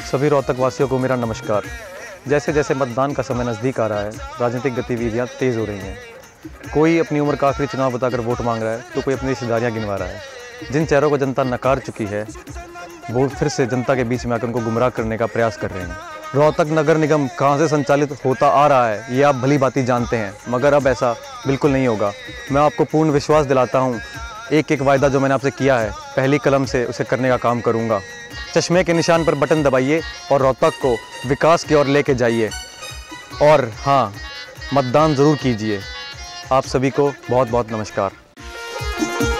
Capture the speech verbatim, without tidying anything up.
सभी रोहतक वासियों को मेरा नमस्कार। जैसे जैसे मतदान का समय नज़दीक आ रहा है, राजनीतिक गतिविधियां तेज़ हो रही हैं। कोई अपनी उम्र का आखिरी चुनाव बताकर वोट मांग रहा है, तो कोई अपनी रिश्तेदारियां गिनवा रहा है। जिन चेहरों को जनता नकार चुकी है, वो फिर से जनता के बीच में आकर उनको गुमराह करने का प्रयास कर रहे हैं। रोहतक नगर निगम कहाँ से संचालित होता आ रहा है, ये आप भली भांति जानते हैं, मगर अब ऐसा बिल्कुल नहीं होगा। मैं आपको पूर्ण विश्वास दिलाता हूँ, एक एक वायदा जो मैंने आपसे किया है, पहली कलम से उसे करने का काम करूँगा। चश्मे के निशान पर बटन दबाइए और रोहतक को विकास की ओर लेके जाइए। और हाँ, मतदान ज़रूर कीजिए। आप सभी को बहुत बहुत नमस्कार।